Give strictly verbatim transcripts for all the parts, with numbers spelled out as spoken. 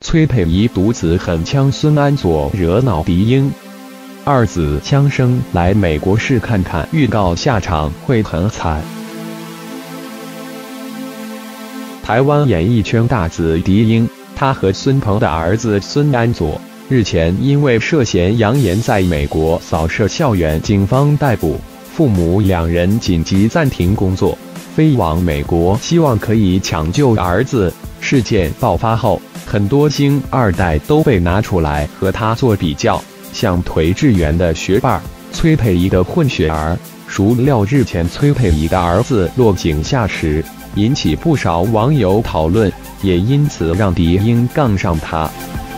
崔佩仪独子狠呛孙安佐惹恼狄英，二子枪声来美国试看看，预告下场会很惨。台湾演艺圈大子狄英，他和孙鹏的儿子孙安佐日前因为涉嫌扬言在美国扫射校园，警方逮捕，父母两人紧急暂停工作，飞往美国，希望可以抢救儿子。事件爆发后，很多星二代都被拿出来和他做比较，像腿志源的学霸、崔佩仪的混血儿。孰料日前崔佩仪的儿子落井下石，引起不少网友讨论，也因此让狄英杠上他。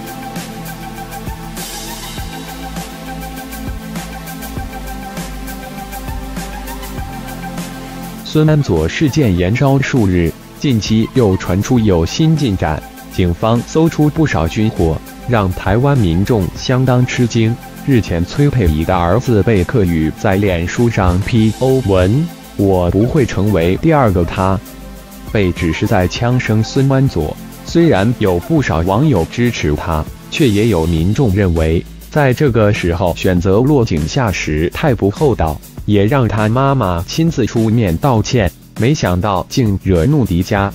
孙安佐事件延烧数日，近期又传出有新进展，警方搜出不少军火，让台湾民众相当吃惊。日前，崔佩仪的儿子贝克宇在脸书上 P O 文：“我不会成为第二个他。”贝只是在枪声孙安佐，虽然有不少网友支持他，却也有民众认为，在这个时候选择落井下石太不厚道。也让他妈妈亲自出面道歉，没想到竟惹怒狄家。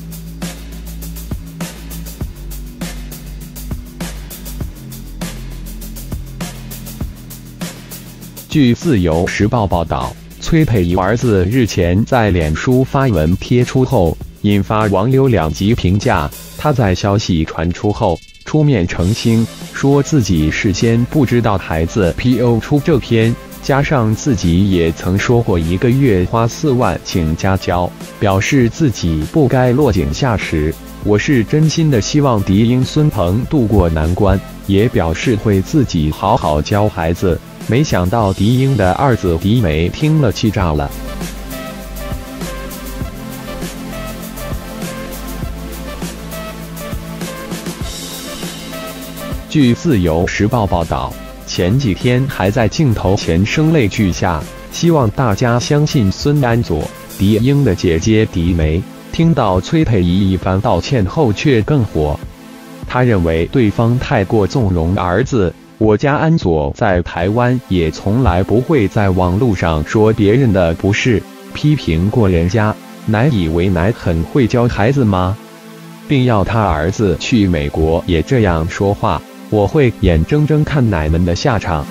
据自由时报报道，崔佩仪儿子日前在脸书发文贴出后，引发网友两极评价。他在消息传出后出面澄清，说自己事先不知道孩子 P O 出这篇。加上自己也曾说过一个月花四万请家教，表示自己不该落井下石。我是真心的希望狄英、孙鹏渡过难关，也表示会自己好好教孩子。没想到狄英的二子狄梅听了气炸了。据自由时报报道，前几天还在镜头前声泪俱下，希望大家相信孙安佐。狄英的姐姐狄梅听到崔佩仪一番道歉后却更火，她认为对方太过纵容儿子。我家安佐在台湾也从来不会在网络上说别人的不是，批评过人家，奶以为奶很会教孩子吗？并要他儿子去美国也这样说话。我会眼睁睁看奶们的下场。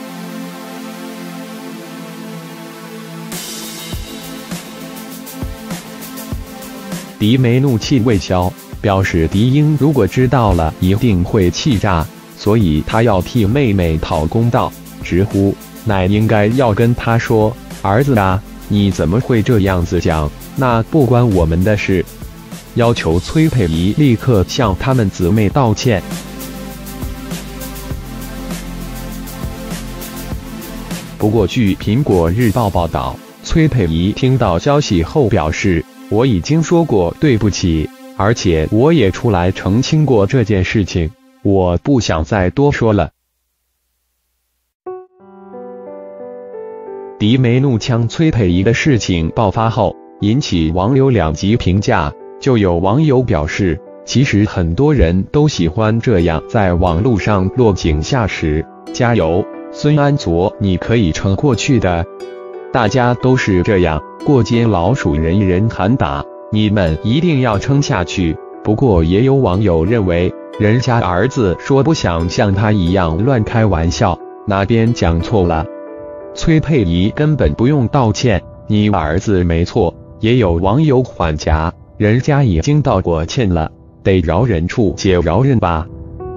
狄梅怒气未消，表示狄英如果知道了一定会气炸，所以他要替妹妹讨公道，直呼奶应该要跟他说，儿子啊，你怎么会这样子讲，那不关我们的事，要求崔佩仪立刻向他们姊妹道歉。不过，据苹果日报报道，崔佩仪听到消息后表示：“我已经说过对不起，而且我也出来澄清过这件事情，我不想再多说了。”狄梅怒呛崔佩仪的事情爆发后，引起网友两极评价。就有网友表示，其实很多人都喜欢这样在网络上落井下石，加油！孙安佐，你可以撑过去的。大家都是这样，过街老鼠人人喊打，你们一定要撑下去。不过也有网友认为，人家儿子说不想像他一样乱开玩笑，哪边讲错了？崔佩仪根本不用道歉，你儿子没错。也有网友缓颊，人家已经道过歉了，得饶人处且饶人吧。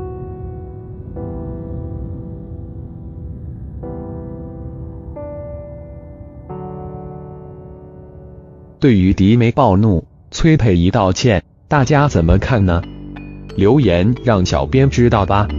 对于狄梅暴怒，崔佩仪道歉，大家怎么看呢？留言让小编知道吧。